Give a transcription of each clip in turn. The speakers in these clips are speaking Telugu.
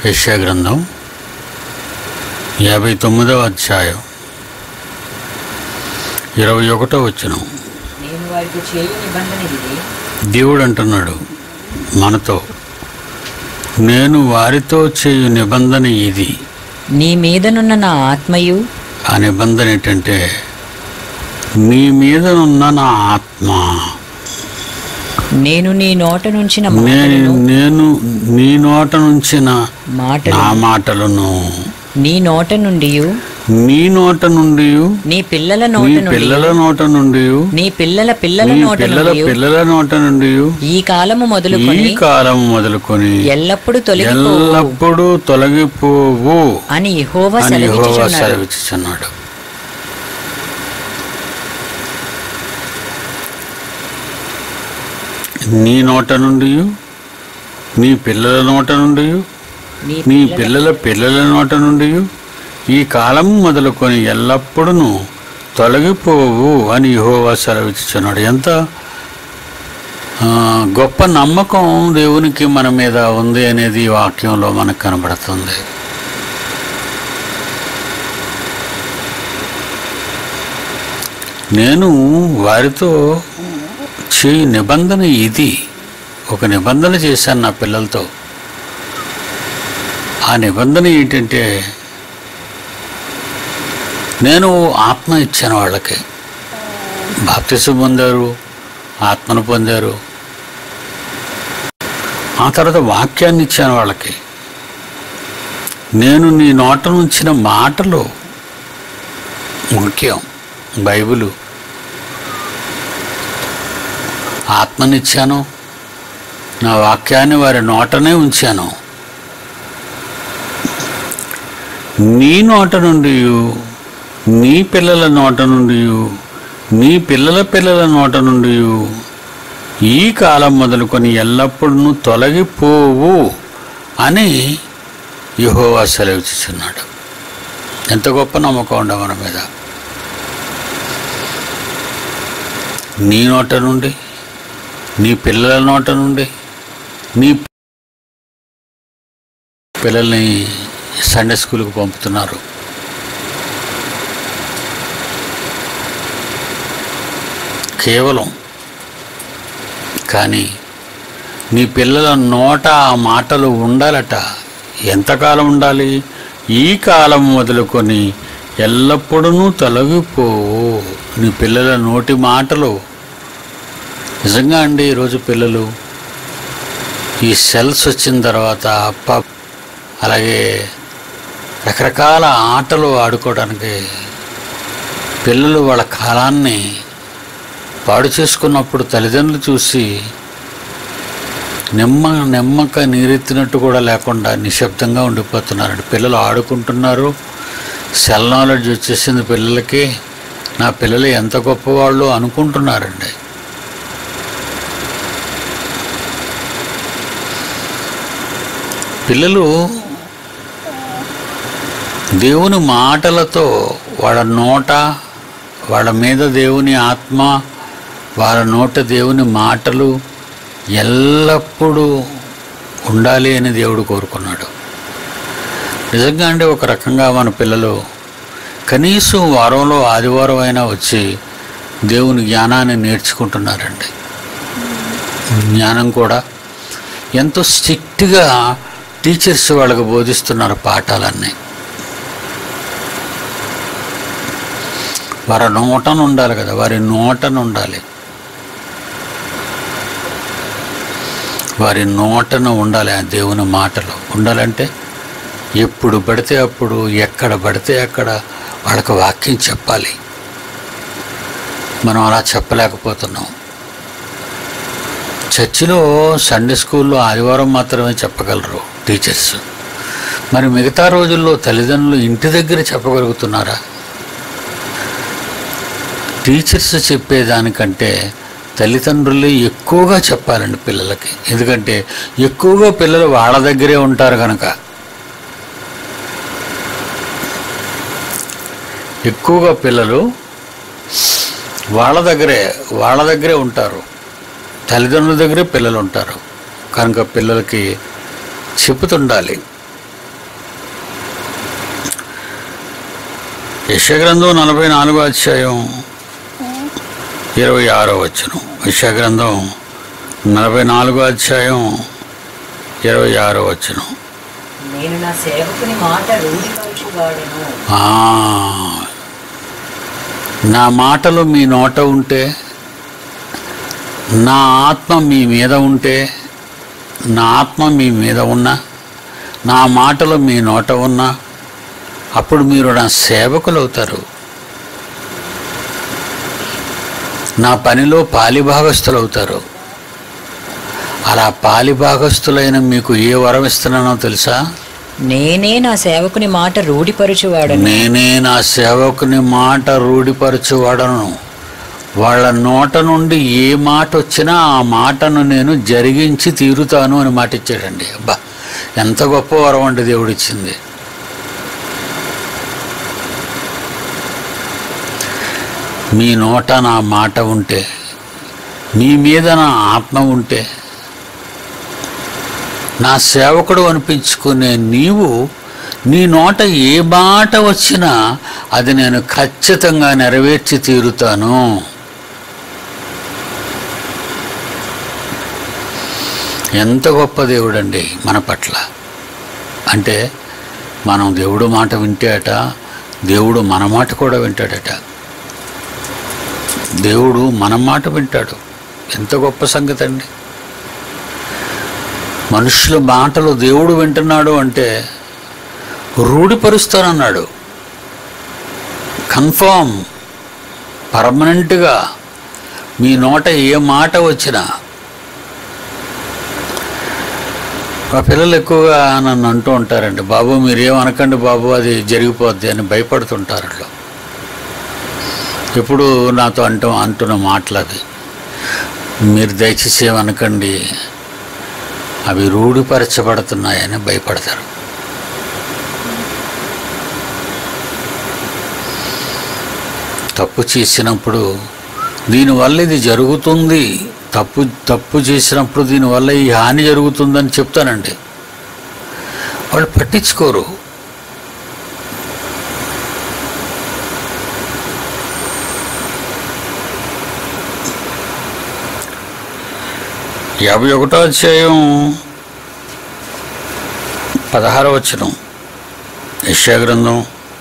యెషయా గ్రంథం 59వ అధ్యాయం 21వ వచనం. నేను వారితో చేయు నిబంధన ఇది. దేవుడు అంటున్నాడు మనతో, నేను వారితో చేయు నిబంధన ఇది. నీ మీదనున్న నా ఆత్మయు. ఆ నిబంధన ఏంటంటే, నీ మీదనున్న నా ఆత్మ, నేను నీ నోట నుంచిన నేను నీ నోట నుంచిన నా మాటలను, నీ నోట నుండి, నీ నోట నుండి, నీ పిల్లల పిల్లల నోట నుండి, నీ పిల్లల పిల్లల నోట నుండి, ఈ కాలము మొదలుకొని ఎల్లప్పుడూ తొలగిపోవు అని యెహోవా సెలవిచ్చుచున్నాడు. నీ నోట నుండి, నీ పిల్లల నోట నుండి, నీ పిల్లల నోట నుండి ఈ కాలం మొదలుకొని ఎల్లప్పుడూ తొలగిపోవు అని యెహోవా సెలవిచ్చుచున్నాడు. ఎంత గొప్ప నమ్మకం దేవునికి మన మీద ఉంది అనేది ఈ వాక్యంలో మనకు కనబడుతుంది. నేను వారితో చేయు నిబంధన ఇది. ఒక నిబంధన చేశాను నా పిల్లలతో. ఆ నిబంధన ఏంటంటే, నేను ఆత్మ ఇచ్చాను వాళ్ళకి. బాప్తిసం పొందారు, ఆత్మను పొందారు. ఆ తర్వాత వాక్యాన్ని ఇచ్చాను వాళ్ళకి. నేను నీ నోట నుంచిన మాటలు ముఖ్యం. బైబిలు ఆత్మనిచ్చాను, నా వాక్యాన్ని వారి నోటనే ఉంచాను. నీ నోట నుండి, నీ పిల్లల నోట నుండి, నీ పిల్లల నోట నుండి ఈ కాలం మొదలుకొని ఎల్లప్పుడూ తొలగిపోవు అని యెహోవా సెలవిచ్చుచున్నాడు. ఎంత గొప్ప నమ్మకం ఉండ మన మీద. నీ నోట నుండి, నీ పిల్లల నోట నుండి, నీ పిల్లల్ని సండే స్కూల్కి పంపుతున్నారు. కేవలం కానీ నీ పిల్లల నోట ఆ మాటలు ఉండాలట. ఎంతకాలం ఉండాలి? ఈ కాలం మొదలుకొని ఎల్లప్పుడూ తొలగిపోవు నీ పిల్లల నోటి మాటలు. నిజంగా అండి, ఈరోజు పిల్లలు ఈ సెల్స్ వచ్చిన తర్వాత అలాగే రకరకాల ఆటలు ఆడుకోవడానికి పిల్లలు వాళ్ళ కాలాన్ని పాడు చేసుకున్నప్పుడు తల్లిదండ్రులు చూసి నెమ్మక నీరెత్తినట్టు కూడా లేకుండా నిశ్శబ్దంగా ఉండిపోతున్నారండి. పిల్లలు ఆడుకుంటున్నారు, సెల్ నాలెడ్జ్ వచ్చేసింది పిల్లలకి. నా పిల్లలు ఎంత గొప్పవాళ్ళు అనుకుంటున్నారండి. పిల్లలు దేవుని మాటలతో, వాళ్ళ నోట, వాళ్ళ మీద దేవుని ఆత్మ, వాళ్ళ నోట దేవుని మాటలు ఎల్లప్పుడూ ఉండాలి అని దేవుడు కోరుకున్నాడు. నిజంగా అంటే ఒక రకంగా మన పిల్లలు కనీసం వారంలో ఆదివారం అయినా వచ్చి దేవుని జ్ఞానాన్ని నేర్చుకుంటున్నారండి. జ్ఞానం కూడా ఎంతో స్ట్రిక్ట్గా టీచర్స్ వాళ్ళకి బోధిస్తున్నారు పాఠాలన్నీ. వారి నోటను ఉండాలి కదా, వారి నోటను ఉండాలి, వారి నోటను ఉండాలి. ఆ దేవుని మాటలు ఉండాలంటే ఎప్పుడు పడితే అప్పుడు, ఎక్కడ పడితే అక్కడ వాళ్ళకి వాక్యం చెప్పాలి. మనం అలా చెప్పలేకపోతున్నాం. చర్చిలో సండే స్కూల్లో ఆదివారం మాత్రమే చెప్పగలరు టీచర్స్. మరి మిగతా రోజుల్లో తల్లిదండ్రులు ఇంటి దగ్గర చెప్పగలుగుతున్నారా? టీచర్స్ చెప్పేదానికంటే తల్లిదండ్రులు ఎక్కువగా చెప్పాలండి పిల్లలకి. ఎందుకంటే ఎక్కువగా పిల్లలు వాళ్ళ దగ్గరే ఉంటారు కనుక. ఎక్కువగా పిల్లలు వాళ్ళ దగ్గరే ఉంటారు. తల్లిదండ్రుల దగ్గరే పిల్లలు ఉంటారు కనుక పిల్లలకి చెప్పుతుండాలి. యెషయా గ్రంథం 44వ అధ్యాయం 26వ వచనం. యెషయా గ్రంథం 44వ అధ్యాయం 26వ వచనం. నేను నా సేవకుని మాట రూఢిపరచువాడను. నా మాటలు మీ నోట ఉంటే, నా ఆత్మ మీ మీద ఉంటే, నా ఆత్మ మీ మీద ఉన్నా, నా మాటలు మీ నోట ఉన్నా, అప్పుడు మీరు నా సేవకులు అవుతారు. నా పనిలో పాలిభాగస్తులు అవుతారు. అలా పాలిభాగస్తులైన మీకు ఏ వరం ఇస్తున్నానో తెలుసా? నేనే నా సేవకుని మాట రూఢిపరచువాడను. నేనే నా సేవకుని మాట రూఢిపరచువాడను. వాళ్ళ నోట నుండి ఏ మాట వచ్చినా ఆ మాటను నేను జరిగించి తీరుతాను అని మాట ఇచ్చాడండి. అబ్బా, ఎంత గొప్ప వరం అండి దేవుడిచ్చింది. మీ నోట నా మాట ఉంటే, మీ మీద నా ఆత్మ ఉంటే, నా సేవకుడు అనిపించుకునే నీవు, నీ నోట ఏ మాట వచ్చినా అది నేను ఖచ్చితంగా నెరవేర్చి తీరుతాను. ఎంత గొప్ప దేవుడండి మన పట్ల. అంటే మనం దేవుడు మాట వింటేట, దేవుడు మన మాట కూడా వింటాడట. దేవుడు మన మాట వింటాడు. ఎంత గొప్ప సంగతి అండి. మనుషుల మాటలు దేవుడు వింటున్నాడు అంటే రూఢిపరుస్తానన్నాడు. కన్ఫర్మ్, పర్మనెంట్గా మీ నోట ఏ మాట వచ్చినా. మా పిల్లలు ఎక్కువగా నన్ను అంటూ ఉంటారండి, బాబు మీరేమనకండి బాబు, అది జరిగిపోద్ది అని భయపడుతుంటారు. అట్లా ఎప్పుడు నాతో అంటున్న మాటలు అవి. మీరు దయచేసి ఏమనకండి, అవి రూఢిపరచబడుతున్నాయని భయపడతారు. తప్పు చేసినప్పుడు దీనివల్ల ఇది జరుగుతుంది, తప్పు చేసినప్పుడు దీనివల్ల ఈ హాని జరుగుతుందని చెప్తానండి. వాళ్ళు పట్టించుకోరు. యాభై 51వ అధ్యాయం 16వ వచనం. యెషయా గ్రంథం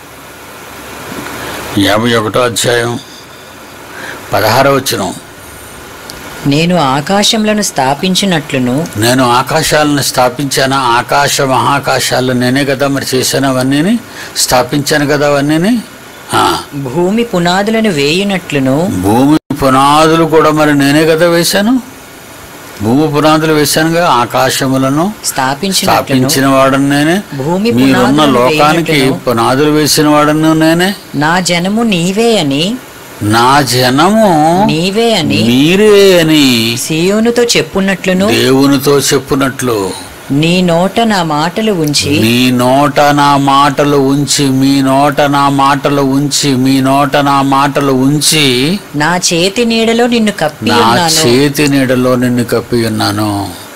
51వ అధ్యాయం 16వ వచనం. నేను ఆకాశములను స్థాపించినట్లును. నేను ఆకాశాలను స్థాపించాను. ఆకాశ మహాకాశాలు నేనే కదా మరి చేశాను, అవన్నీ స్థాపించాను కదా అవన్నీ. భూమి పునాదులను వేయునట్లును. భూమి పునాదులు కూడా మరి నేనే కదా వేశాను. భూమి పునాదులు వేశానుగా. ఆకాశములను స్థాపించిన వాడను నేనే. మీరున్న లోకానికి పునాదులు వేసిన వాడను నేనే. నా జనము నీవే అని, నా జనము నీవే అని, మీరే అని సీయోనుతో చెప్పున్నట్లును, దేవునితో చెప్పునట్లు నీ నోట నా మాటలు ఉంచి, నీ నోట నా మాటలు ఉంచి, మీ నోట నా మాటలు ఉంచి, మీ నోట నా మాటలు ఉంచి, నా చేతి నీడలో నిన్ను కప్పి ఉన్నాను. నా చేతి నీడలో నిన్ను కప్పి ఉన్నాను.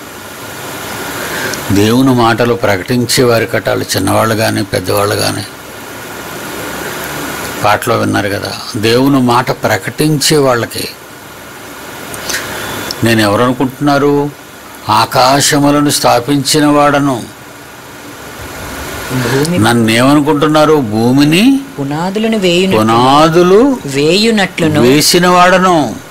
దేవుని మాటలు ప్రకటించే వారి కట్టాలి, చిన్నవాళ్ళు కానీ పెద్దవాళ్ళు కానీ. పాటలో విన్నారు కదా, దేవుని మాట ప్రకటించే వాళ్ళకి. నేను ఎవరనుకుంటున్నారు? ఆకాశములను స్థాపించిన వాడను. నన్నేమనుకుంటున్నారు? భూమిని పునాదులు వేయునట్లును వేసిన వాడను.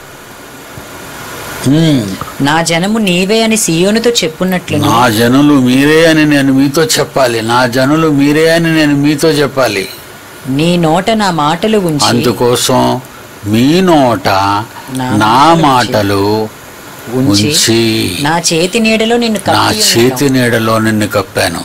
నా జనము నీవే అని సీయోనుతో చెప్పున్నట్లు. నా జనులు మీరే అని నేను మీతో చెప్పాలి. నా జనులు మీరే అని నేను మీతో చెప్పాలి. నీ నోట నా మాటలు ఉంచి, అందుకోసం మీ నోట నా మాటలు ఉంచి, నా చేతి నీడలో నిన్ను కప్పాను.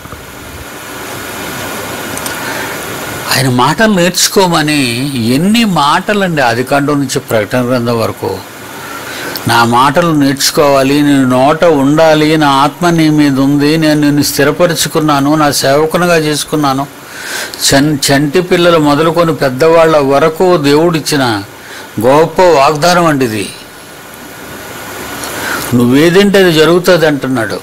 ఆయన మాటలు నేర్చుకోమని ఎన్ని మాటలండి, ఆదికాండం నుంచి ప్రకటన గ్రంథం వరకు. నా మాటలు నేర్చుకోవాలి, నేను నోట ఉండాలి, నా ఆత్మ నీ మీద ఉంది, నేను నిన్ను స్థిరపరుచుకున్నాను, నా సేవకునిగా చేసుకున్నాను. చంటి పిల్లలు మొదలుకొని పెద్దవాళ్ళ వరకు దేవుడిచ్చిన గొప్ప వాగ్దానం అండి ఇది. నువ్వేదంటే అది జరుగుతుంది అంటున్నాడు.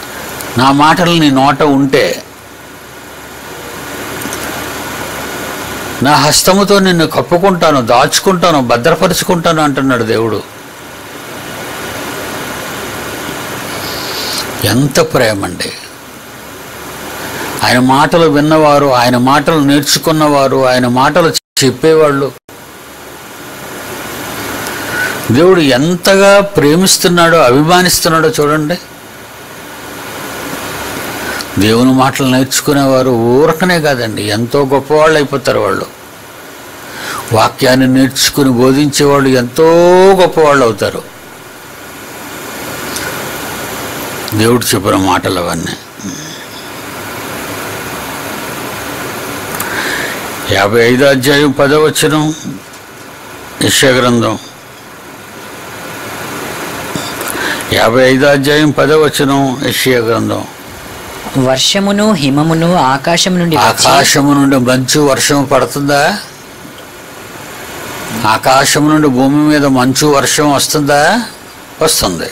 నా మాటలు నీ నోట ఉంటే. నా హస్తముతో నిన్ను కప్పుకుంటాను, దాచుకుంటాను, భద్రపరుచుకుంటాను అంటున్నాడు దేవుడు. ఎంత ప్రేమండి! ఆయన మాటలు విన్నవారు, ఆయన మాటలు నేర్చుకున్నవారు, ఆయన మాటలు చెప్పేవాళ్ళు దేవుడు ఎంతగా ప్రేమిస్తున్నాడో, అభిమానిస్తున్నాడో చూడండి. దేవుని మాటలు నేర్చుకునేవారు ఊరకనే కాదండి, ఎంతో గొప్పవాళ్ళు అయిపోతారు. వాళ్ళు వాక్యాన్ని నేర్చుకుని బోధించేవాళ్ళు ఎంతో గొప్పవాళ్ళు అవుతారు. దేవుడు చెప్పిన మాటలు అవన్నీ. 55వ అధ్యాయం 10వ వచనం యెషయా గ్రంథం 55వ అధ్యాయం 10వ వచనం యెషయా గ్రంథం. వర్షమును హిమమును ఆకాశము నుండి మంచు వర్షం పడుతుందా? ఆకాశము నుండి భూమి మీద మంచు వర్షం వస్తుందా? వస్తుంది.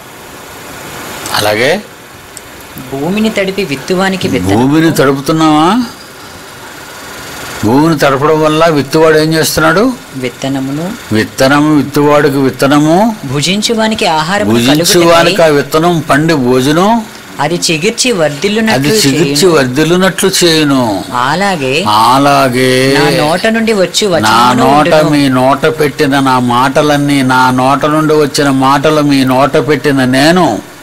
అలాగే భూమిని తడిపి విత్తువానికి భూమిని తడుపుతున్నావా? భూమిని తడపడం వల్ల విత్తువాడు ఏం చేస్తున్నాడు? విత్తనము విత్తువాడికి విత్తనము, భుజించువానికి ఆహారం, భుజించువానికి ఆ విత్తనం పండి భోజనం, అది చిగిర్చి వర్ధిల్లునట్లు చేయును. అలాగే నా నోట నుండి వచ్చి మీ నోట పెట్టిన నా మాటలన్నీ, నా నోట నుండి వచ్చిన మాటలు మీ నోట పెట్టిన నేను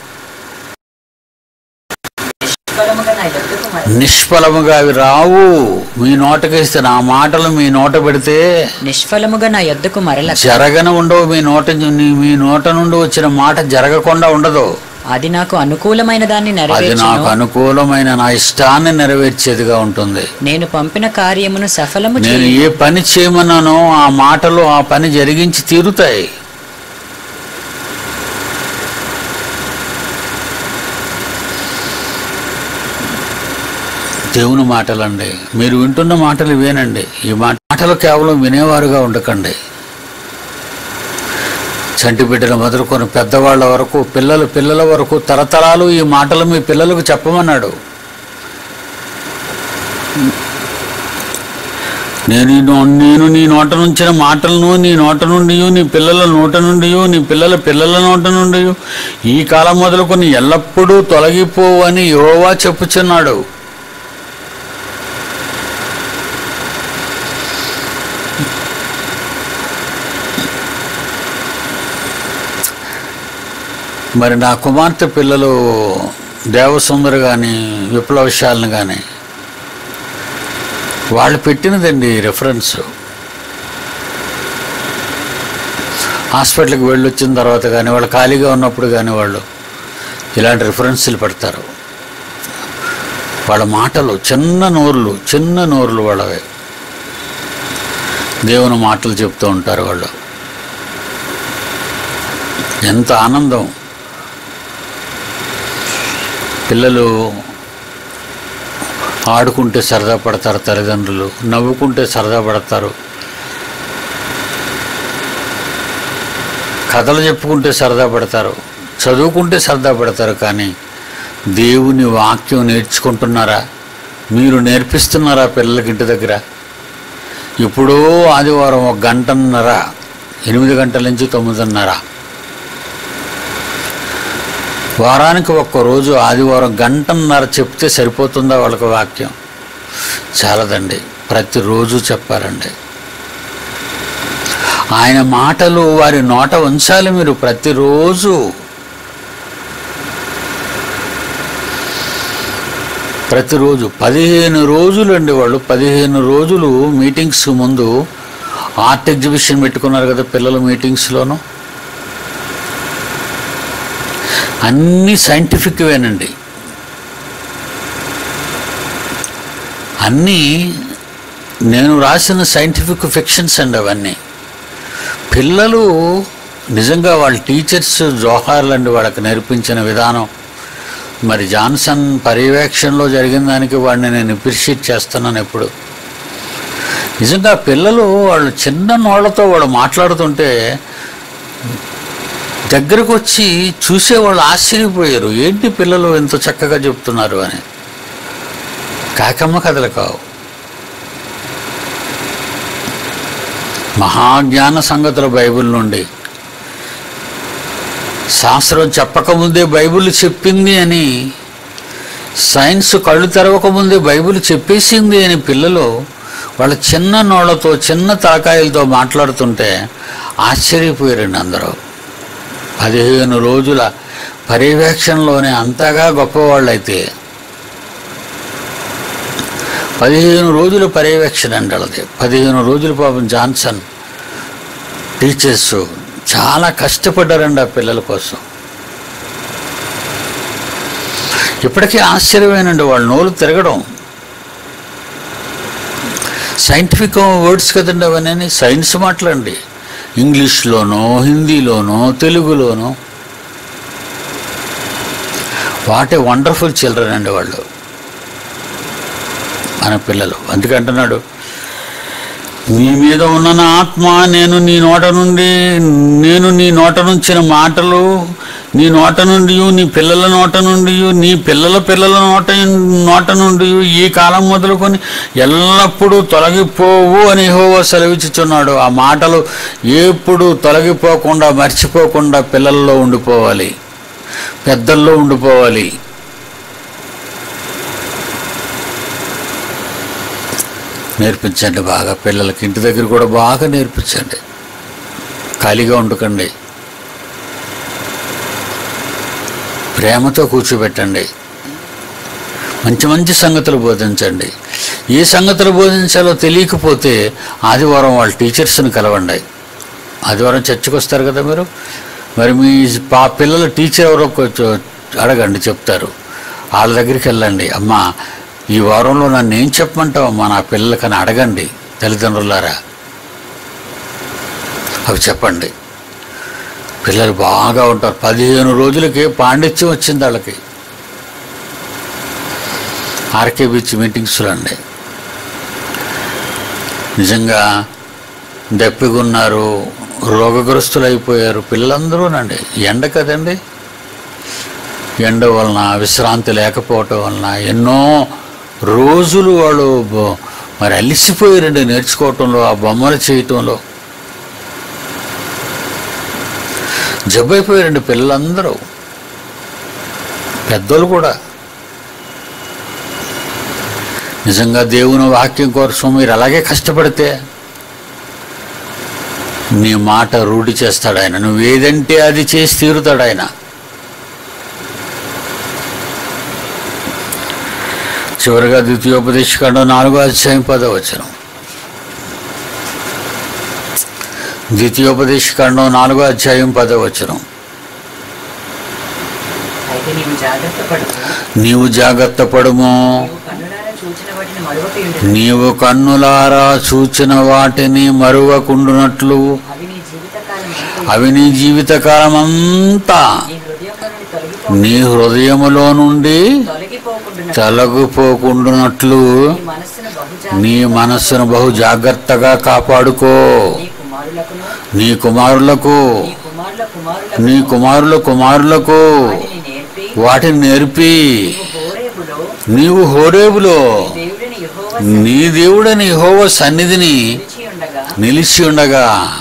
నిష్ఫలముగా అవి రావు. మీ నోటకేస్తే, నా మాటలు మీ నోట పెడితే నిష్ఫలముగా నా యొద్దకు మరల జరగన ఉండవు. మీ నోట నుండి వచ్చిన మాట జరగకుండా ఉండదు. అది నాకు అనుకూలమైన దాన్ని అనుకూలమైన నా ఇష్టాన్ని నెరవేర్చేదిగా ఉంటుంది. నేను పంపిన కార్యమును సఫలము నేను ఏ పని చేయమన్నానో ఆ మాటలు ఆ పని జరిగించి తీరుతాయి. దేవుని మాటలండి. మీరు వింటున్న మాటలు ఇవేనండి. ఈ మాటలు కేవలం వినేవారుగా ఉండకండి. చంటి బిడ్డల మొదలుకొని పెద్దవాళ్ళ వరకు, పిల్లల వరకు తరతరాలు ఈ మాటలు మీ పిల్లలకు చెప్పమన్నాడు. నేను నీ నోట నుంచిన మాటలను నీ నోట నుండి, నీ పిల్లల నోట నుండి, నీ పిల్లల నోట నుండి ఈ కాలం మొదలుకొని ఎల్లప్పుడూ తొలగిపోవు అని యెహోవా చెప్పుచున్నాడు. మరి నా కుమార్తె పిల్లలు దేవసుందరు కానీ, విప్లవశాలను కానీ, వాళ్ళు పెట్టినదండి రెఫరెన్స్. హాస్పిటల్కి వెళ్ళొచ్చిన తర్వాత కానీ, వాళ్ళు ఖాళీగా ఉన్నప్పుడు కానీ వాళ్ళు ఇలాంటి రిఫరెన్స్లు పెడతారు. వాళ్ళ మాటలు చిన్న నోరులు వాళ్ళవే. దేవుని మాటలు చెప్తూ ఉంటారు వాళ్ళు. ఎంత ఆనందం! పిల్లలు ఆడుకుంటే సరదా పడతారు, తల్లిదండ్రులు నవ్వుకుంటే సరదా పడతారు, కథలు చెప్పుకుంటే సరదా పడతారు, చదువుకుంటే సరదా పడతారు. కానీ దేవుని వాక్యం నేర్చుకుంటున్నారా? మీరు నేర్పిస్తున్నారా పిల్లలకి ఇంటి దగ్గర? ఇప్పుడో ఆదివారం 1 గంటన్నర, 8 గంటల నుంచి 9:30, వారానికి ఒక్కరోజు ఆదివారం 1 గంటన్నర చెప్తే సరిపోతుందా వాళ్ళకి వాక్యం? చాలదండి, ప్రతిరోజు చెప్పారండి. ఆయన మాటలు వారి నోట ఉంచాలి మీరు ప్రతిరోజు. ప్రతిరోజు 15 రోజులు అండి. వాళ్ళు 15 రోజులు మీటింగ్స్ ముందు ఆర్ట్ ఎగ్జిబిషన్ పెట్టుకున్నారు కదా పిల్లల మీటింగ్స్లోనూ. అన్నీ సైంటిఫిక్వేనండి. అన్నీ నేను రాసిన సైంటిఫిక్ ఫిక్షన్స్ అండి అవన్నీ. పిల్లలు నిజంగా వాళ్ళ టీచర్స్ జోహార్లండి వాళ్ళకి నేర్పించిన విధానం. మరి జాన్సన్ పర్యవేక్షణలో జరిగిన దానికి వాడిని నేను అప్రిషియేట్ చేస్తున్నాను ఎప్పుడు. నిజంగా పిల్లలు వాళ్ళు చిన్న నోళ్లతో వాళ్ళు మాట్లాడుతుంటే దగ్గరకు వచ్చి చూసేవాళ్ళు ఆశ్చర్యపోయారు, ఏంటి పిల్లలు ఎంత చక్కగా చెప్తున్నారు అని. కాకమ్మ కథలు కావు. మహాజ్ఞాన సంగతులు బైబిల్ నుండి. శాస్త్రం చెప్పకముందే బైబిల్ చెప్పింది అని, సైన్స్ కళ్ళు తెరవకముందే బైబిల్ చెప్పేసింది అని పిల్లలు వాళ్ళ చిన్న నోళ్లతో చిన్న తలకాయలతో మాట్లాడుతుంటే ఆశ్చర్యపోయారండి అందరూ. 15 రోజుల పర్యవేక్షణలోనే అంతగా గొప్పవాళ్ళైతే 15 రోజుల పర్యవేక్షణ అండి వాళ్ళది. 15 రోజులు పాపం జాన్సన్ టీచర్స్ చాలా కష్టపడ్డారండి ఆ పిల్లల కోసం. ఇప్పటికీ ఆశ్చర్యమేనండి వాళ్ళ నోరు తిరగడం. సైంటిఫిక్ వర్డ్స్ కదండి అవన్నీ, సైన్స్ మాట్లాడండి. ఇంగ్లీష్లోనో హిందీలోనో తెలుగులోనో. వాట్ ఏ వండర్ఫుల్ చిల్డ్రన్ అండి వాళ్ళు, మన పిల్లలు. అందుకంటున్నాడు, నీ మీద ఉన్న నా ఆత్మ నేను నీ నోట నుంచిన మాటలు నీ నోట నుండి, నీ పిల్లల నోట నుండి, నీ పిల్లల నోట నుండి ఈ కాలం మొదలుకొని ఎల్లప్పుడూ తొలగిపోవు అని యెహోవా సెలవిచ్చుచున్నాడు. ఆ మాటలు ఎప్పుడు తొలగిపోకుండా మర్చిపోకుండా పిల్లల్లో ఉండిపోవాలి, పెద్దల్లో ఉండిపోవాలి. నేర్పించండి బాగా పిల్లలకి. ఇంటి దగ్గర కూడా బాగా నేర్పించండి. ఖాళీగా ఉండకండి, ప్రేమతో కూర్చోబెట్టండి. మంచి మంచి సంగతులు బోధించండి. ఏ సంగతులు బోధించాలో తెలియకపోతే ఆదివారం వాళ్ళ టీచర్స్ని కలవండి. ఆదివారం చర్చకు వస్తారు కదా మీరు, మరి మీ పిల్లల టీచర్ ఎవరో అడగండి, చెప్తారు. వాళ్ళ దగ్గరికి వెళ్ళండి. అమ్మా ఈ వారంలో నన్ను ఏం చెప్పమంటావు అమ్మా నా పిల్లలకని అడగండి. తల్లిదండ్రులారా అవి చెప్పండి. పిల్లలు బాగా ఉంటారు. 15 రోజులకి పాండిత్యం వచ్చింది వాళ్ళకి. ఆర్కే బీచ్ మీటింగ్స్లో అండి నిజంగా దప్పిగున్నారు, రోగగ్రస్తులు అయిపోయారు పిల్లలందరూనండి. ఎండ కదండి, ఎండ వలన విశ్రాంతి లేకపోవటం వలన ఎన్నో రోజులు వాళ్ళు మరి అలిసిపోయారండి నేర్చుకోవటంలో, ఆ బొమ్మలు చేయటంలో. జబ్బైపోయారండి పిల్లలందరూ, పెద్దలు కూడా. నిజంగా దేవుని వాక్యం కోసం మీరు అలాగే కష్టపడితే నీ మాట రూఢి చేస్తాడు ఆయన. నువ్వేదంటే అది చేసి తీరుతాడు ఆయన. చివరిగా ద్వితీయోపదేశకాండం 4వ అధ్యాయం 10వ వచనం. ద్వితీయోపదేశకాండం 4వ అధ్యాయం 10వ వచనం. నీవు జాగ్రత్త పడుము, నీవు కన్నులారా చూచిన వాటిని మరువకుండునట్లు అవి నీ జీవితకాలమంతా నీ హృదయములో నుండి తొలగిపోకుండునట్లు నీ మనస్సును బహు జాగ్రత్తగా కాపాడుకో. నీ కుమారులకు వాటిని నేర్పి నీవు హోరేబులో నీ దేవుడని యెహోవా సన్నిధిని నిలిచి ఉండగా.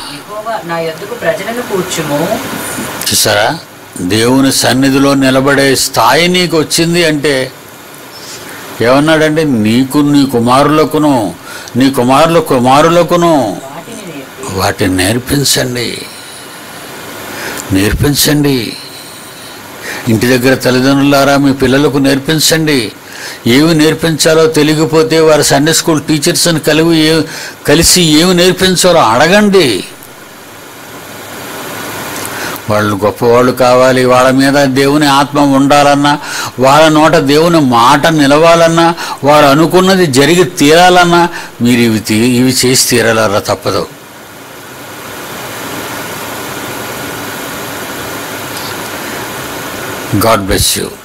చూసారా, దేవుని సన్నిధిలో నిలబడే స్థాయి నీకు వచ్చింది అంటే ఏమన్నాడంటే, నీకు నీ కుమారులకును నీ కుమారులకును వాటిని నేర్పించండి. ఇంటి దగ్గర తల్లిదండ్రులారా మీ పిల్లలకు నేర్పించండి. ఏమి నేర్పించాలో తెలియకపోతే వారి సండే స్కూల్ టీచర్స్ని కలిసి ఏమి నేర్పించాలో అడగండి. వాళ్ళు గొప్పవాళ్ళు కావాలి, వాళ్ళ మీద దేవుని ఆత్మ ఉండాలన్నా, వాళ్ళ నోట దేవుని మాట నిలవాలన్నా, వారు అనుకున్నది జరిగి తీరాలన్నా మీరు ఇవి చేసి తీరాలరా, తప్పదు. God bless you.